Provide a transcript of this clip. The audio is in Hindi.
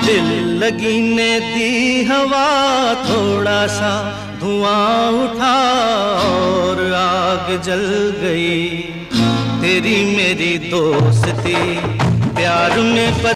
दिल लगी ने दी हवा, थोड़ा सा धुआं उठा और आग जल गई। तेरी मेरी दोस्ती प्यार में